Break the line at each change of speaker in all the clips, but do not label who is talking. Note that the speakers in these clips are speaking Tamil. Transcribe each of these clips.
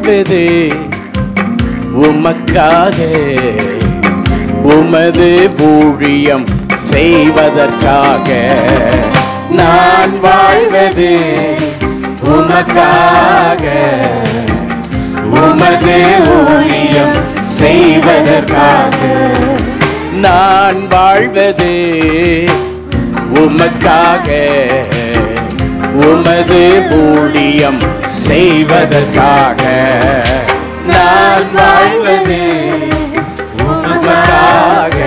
வாழ்வது உமக்காக, உமது ஊழியம் செய்வதற்காக. நான் வாழ்வது உமக்காக, உமது ஊழியம் செய்வதற்காக. நான் வாழ்வது உமக்காக, உமது ஊழியம் செய்வதற்காக. நான் வாழ்வது உமக்காக,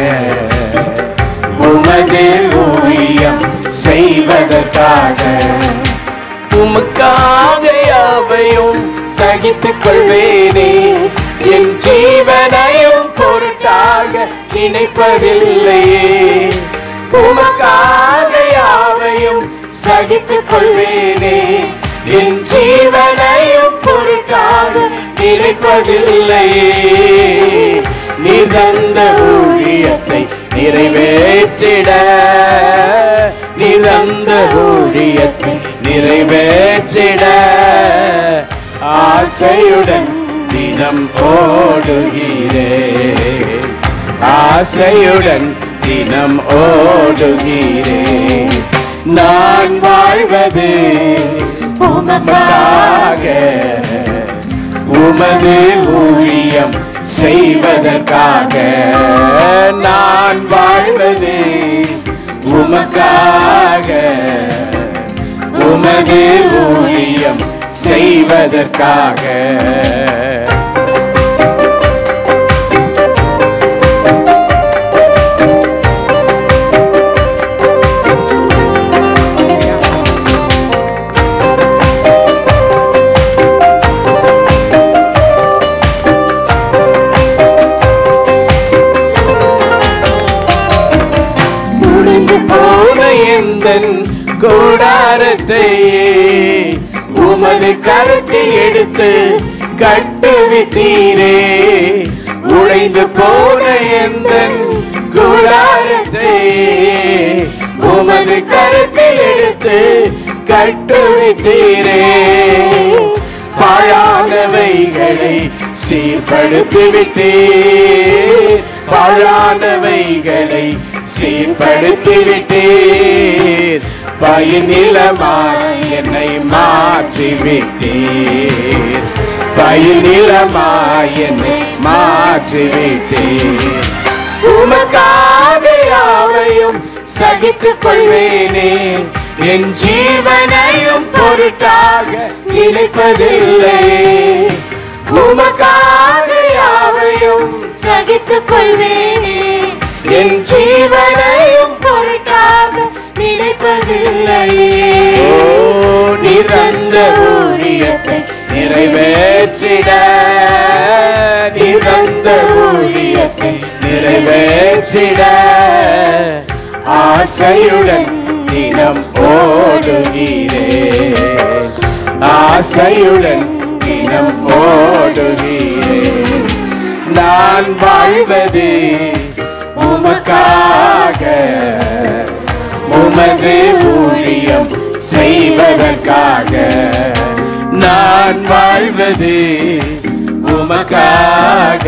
உமது ஊழியம் செய்வதற்காக. உமக்காக யாவையும் சகித்துக் கொள்வேனே, என் ஜீவனையும் பொருட்டாக நினைப்பதில்லையே. உமக்காக யாவையும் சகித்துக் கொள்வேனே, என் ஜீவனையும் பொருட்டாக நினைப்பதில்லையே. நீர் தந்த ஊழியத்தை நிறைவேற்றிட, நீர் தந்த ஊழியத்தை நிறைவேற்றிட ஆசையுடன் தினம் ஓடுகிறேன், ஆசையுடன் தினம் ஓடுகிறேன். நான் வாழ்வது உமக்காக, உமது ஊழியம் செய்வதற்காக. நான் வாழ்வது உமக்காக, உமது ஊழியம் செய்வதற்காக. கூடாரத்தையே உமது கரத்தில் எடுத்து கட்டுவித்தீரே. உடைந்து போன எந்தன் கூடாரத்தையே உமது கரத்தில் எடுத்து கட்டுவித்தீரே. பாழானவைகளை சீர்படுத்தி விட்டீர், பாழானவைகளை சீர்படுத்தி விட்டீர். பயிர்நிலமாய் என்னை மாற்றி விட்டீர், பயிர்நிலமாய் என்னை மாற்றி விட்டீர். உமக்காக யாவையும் சகித்துக் கொள்வேனே, என் ஜீவனையும் பொருட்டாக நினைப்பதில்லையே. உமக்காக யாவையும் சகித்துக் கொள்வேனே, என் ஜீவனையும் பொருட்டாக நினைப்பதில்லையே. நீர் தந்த ஊழியத்தை நிறைவேற்றிட, நீர் தந்த ஊழியத்தை நிறைவேற்றிட ஆசையுடன் தினம் ஓடுகிறேன், ஆசையுடன் தினம் ஓடுகிறேன். நான் வாழ்வது உமக்காக, உமது ஊழியம் செய்வதற்காக. நான் வாழ்வது உமக்காக,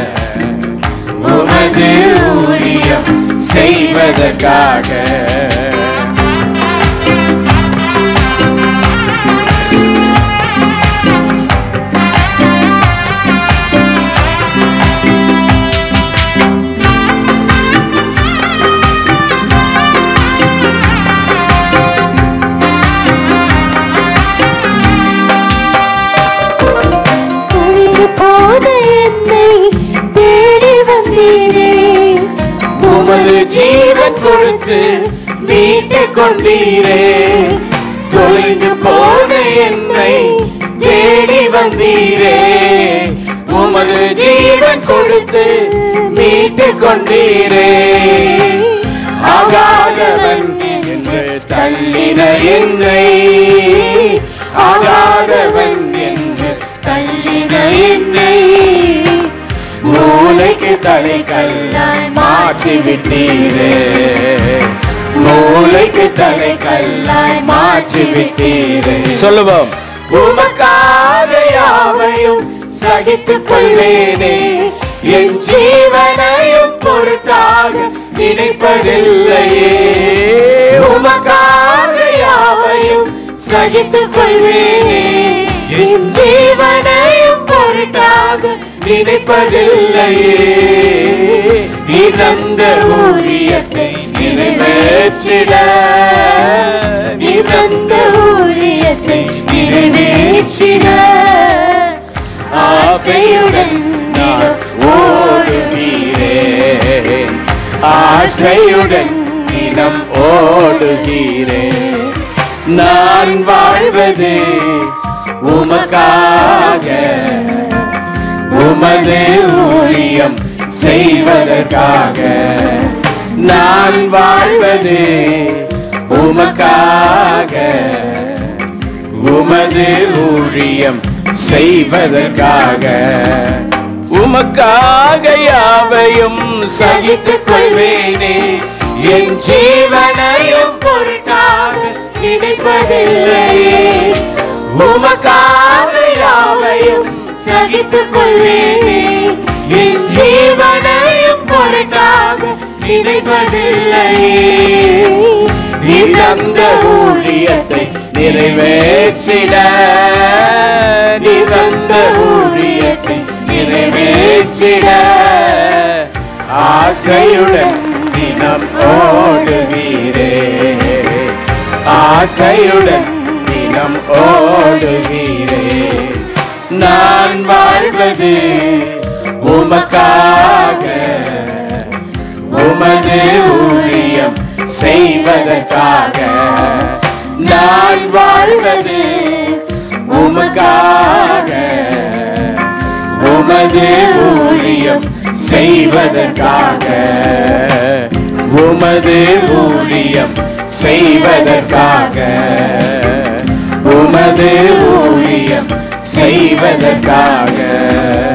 உமது ஊழியம் செய்வதற்காக. உமது ஜீவன் கொடுத்து மீட்டுக் கொண்டீரே. தொலைந்து போன என்னை தேடி வந்தீரே. உமது ஜீவன் கொடுத்து மீட்டுக் கொண்டீரே. ஆகாதவன் என்று தள்ளின என்னை, ஆகாதவன் என்று தள்ளின என்னை மூளைக்கு தலைக்கல்லாய் மாற்றி விட்டீரே. மூளைக்கு தலைக்கல்லாய் மாற்றி விட்டீரே. சொல்லுவோம். உமக்காக யாவையும் சகித்துக் கொள்வேனே. என் ஜீவனையும் பொருட்டாக நினைப்பதில்லையே. உமக்காக யாவையும் சகித்துக் கொள்வேனே. என் ஜீவனையும் பொருட்டாக நினைப்பதில்லையே. இந்த ஊழியத்தை நிறைவேற்றிட, இந்த ஊழியத்தை நிறைவேற்றிட ஆசையுடன் தினம் ஓடுகிறேன். ஆசையுடன் தினம் ஓடுகிறேன். நான் வாழ்வது உமக்காக, உமது ஊழியம் செய்வதற்காக. நான் வாழ்வது உமக்காக, உமது ஊழியம் செய்வதற்காக. உமக்காக யாவையும் சகித்துக் கொள்வேனே. என் ஜீவனையும் பொருட்டாக நினைப்பதில்லையே. உமக்காக யாவையும் சகித்துக் கொள்வேனே. என் ஜீவனையும் பொருட்டாக நினைப்பதில்லையே. இந்த ஊழியத்தை நிறைவேற்றிட, இந்த ஊழியத்தை நிறைவேற்றிட ஆசையுடன் தினம் ஓடுகிறேன். ஆசையுடன் தினம் ஓடுகிறேன். நான் வாழ்வது உமக்காக, உமது ஊழியம் செய்வதற்காக. நான் வாழ்வது உமக்காக, உமது ஊழியம் செய்வதற்காக. உமது ஊழியம் செய்வதற்காக. உமது ஊழியம் செய்வதற்காக.